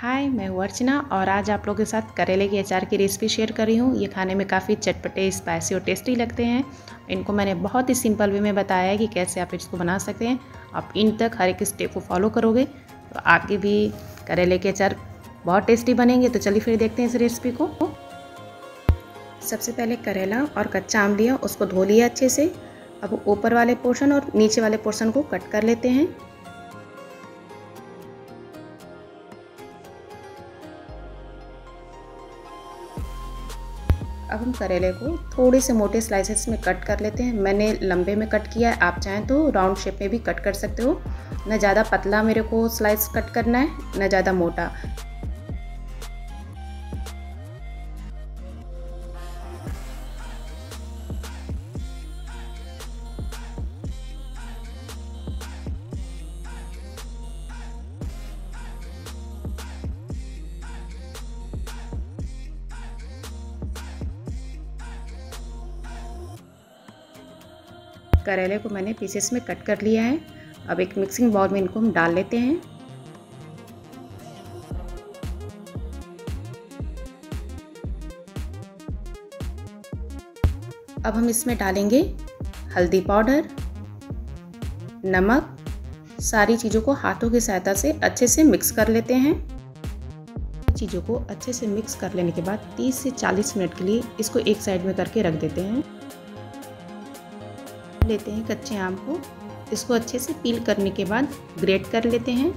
हाय, मैं हूँ अर्चना और आज आप लोगों के साथ करेले के अचार की रेसिपी शेयर कर रही हूँ। ये खाने में काफ़ी चटपटे, स्पाइसी और टेस्टी लगते हैं। इनको मैंने बहुत ही सिंपल वे में बताया है कि कैसे आप इसको बना सकते हैं। आप इन तक हर एक स्टेप को फॉलो करोगे तो आगे भी करेले के अचार बहुत टेस्टी बनेंगे। तो चलिए फिर देखते हैं इस रेसिपी को। सबसे पहले करेला और कच्चा आम लिया, उसको धो लिया अच्छे से। अब ऊपर वाले पोर्शन और नीचे वाले पोर्शन को कट कर लेते हैं। अब हम करेले को थोड़े से मोटे स्लाइसेस में कट कर लेते हैं। मैंने लंबे में कट किया है, आप चाहें तो राउंड शेप में भी कट कर सकते हो। न ज़्यादा पतला मेरे को स्लाइस कट करना है, न ज़्यादा मोटा। करेले को मैंने पीसेस में कट कर लिया है। अब एक मिक्सिंग बाउल में इनको हम डाल लेते हैं। अब हम इसमें डालेंगे हल्दी पाउडर, नमक। सारी चीज़ों को हाथों की सहायता से अच्छे से मिक्स कर लेते हैं। चीज़ों को अच्छे से मिक्स कर लेने के बाद 30 से 40 मिनट के लिए इसको एक साइड में करके रख देते हैं। लेते हैं कच्चे आम को, इसको अच्छे से पील करने के बाद ग्रेट कर लेते हैं।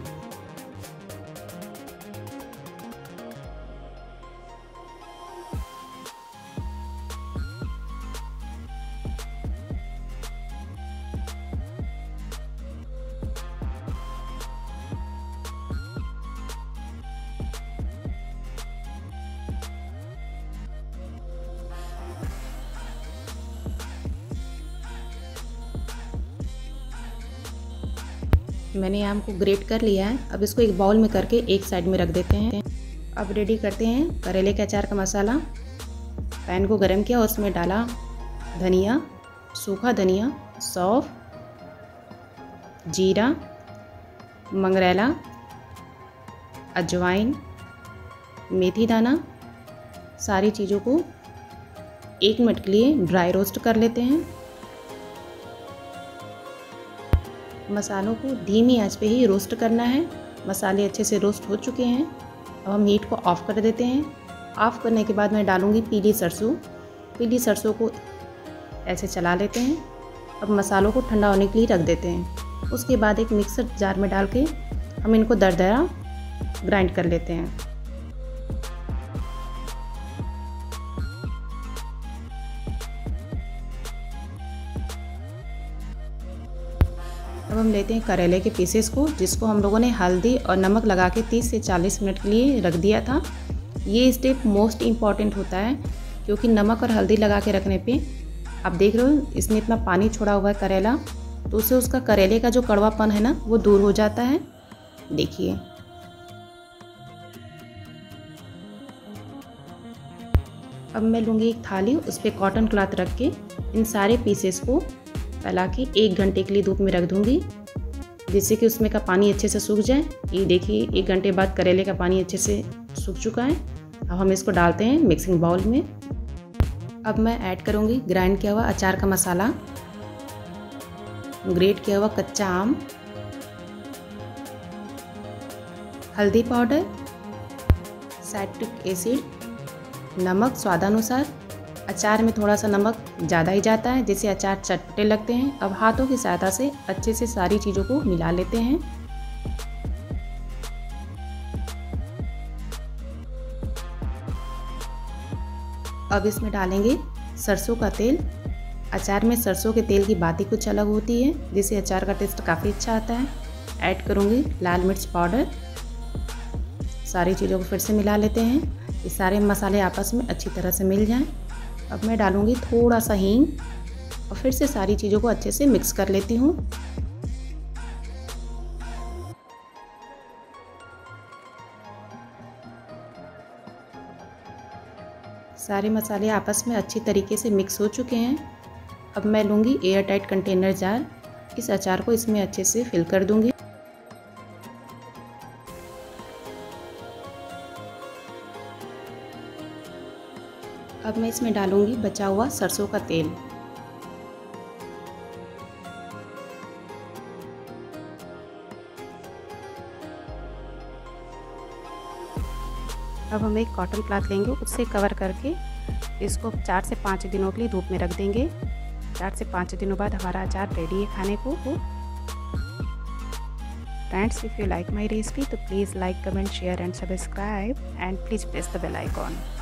मैंने आम को ग्रेट कर लिया है। अब इसको एक बाउल में करके एक साइड में रख देते हैं। अब रेडी करते हैं करेले के अचार का मसाला। पैन को गरम किया, उसमें डाला धनिया, सूखा धनिया, सौंफ, जीरा, मंगरेला, अजवाइन, मेथी दाना। सारी चीज़ों को 1 मिनट के लिए ड्राई रोस्ट कर लेते हैं। मसालों को धीमी आंच पे ही रोस्ट करना है। मसाले अच्छे से रोस्ट हो चुके हैं। अब हम हीट को ऑफ़ कर देते हैं। ऑफ़ करने के बाद मैं डालूँगी पीली सरसों। पीली सरसों को ऐसे चला लेते हैं। अब मसालों को ठंडा होने के लिए रख देते हैं। उसके बाद एक मिक्सर जार में डाल के हम इनको दरदरा ग्राइंड कर लेते हैं। अब हम लेते हैं करेले के पीसेस को, जिसको हम लोगों ने हल्दी और नमक लगा के 30 से 40 मिनट के लिए रख दिया था। ये स्टेप मोस्ट इम्पॉर्टेंट होता है, क्योंकि नमक और हल्दी लगा के रखने पे आप देख रहे हो इसमें इतना पानी छोड़ा हुआ है करेला, तो उससे उसका करेले का जो कड़वापन है ना वो दूर हो जाता है। देखिए अब मैं लूँगी एक थाली, उस पर कॉटन क्लॉथ रख के इन सारे पीसेस को फैला के 1 घंटे के लिए धूप में रख दूँगी, जिससे कि उसमें का पानी अच्छे से सूख जाए। ये देखिए 1 घंटे बाद करेले का पानी अच्छे से सूख चुका है। अब हम इसको डालते हैं मिक्सिंग बाउल में। अब मैं ऐड करूँगी ग्राइंड किया हुआ अचार का मसाला, ग्रेट किया हुआ कच्चा आम, हल्दी पाउडर, साइट्रिक एसिड, नमक स्वादानुसार। अचार में थोड़ा सा नमक ज़्यादा ही जाता है, जिससे अचार चटपटे लगते हैं। अब हाथों की सहायता से अच्छे से सारी चीज़ों को मिला लेते हैं। अब इसमें डालेंगे सरसों का तेल। अचार में सरसों के तेल की बात ही कुछ अलग होती है, जिससे अचार का टेस्ट काफ़ी अच्छा आता है। ऐड करूँगी लाल मिर्च पाउडर। सारी चीज़ों को फिर से मिला लेते हैं। ये सारे मसाले आपस में अच्छी तरह से मिल जाएं। अब मैं डालूँगी थोड़ा सा हींग और फिर से सारी चीज़ों को अच्छे से मिक्स कर लेती हूँ। सारे मसाले आपस में अच्छी तरीके से मिक्स हो चुके हैं। अब मैं लूँगी एयर टाइट कंटेनर जार। इस अचार को इसमें अच्छे से फिल कर दूँगी। अब मैं इसमें डालूँगी बचा हुआ सरसों का तेल। अब हम एक कॉटन क्लॉथ लेंगे, उससे कवर करके इसको 4 से 5 दिनों के लिए धूप में रख देंगे। 4 से 5 दिनों बाद हमारा अचार रेडी है खाने को। Friends, if you like my recipe तो please like, comment, share and subscribe and please press the bell icon.